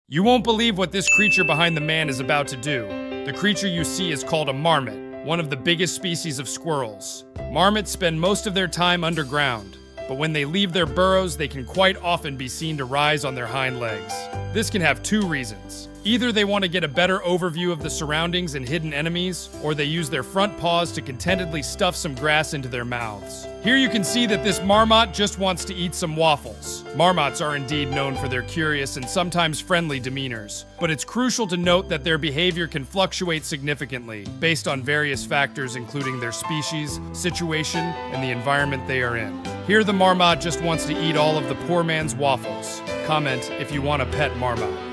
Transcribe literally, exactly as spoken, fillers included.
You won't believe what this creature behind the man is about to do. The creature you see is called a marmot, one of the biggest species of squirrels. Marmots spend most of their time underground, but when they leave their burrows, they can quite often be seen to rise on their hind legs. This can have two reasons. Either they want to get a better overview of the surroundings and hidden enemies, or they use their front paws to contentedly stuff some grass into their mouths. Here you can see that this marmot just wants to eat some waffles. Marmots are indeed known for their curious and sometimes friendly demeanors, but it's crucial to note that their behavior can fluctuate significantly based on various factors including their species, situation, and the environment they are in. Here the marmot just wants to eat all of the poor man's waffles. Comment if you want a pet marmot.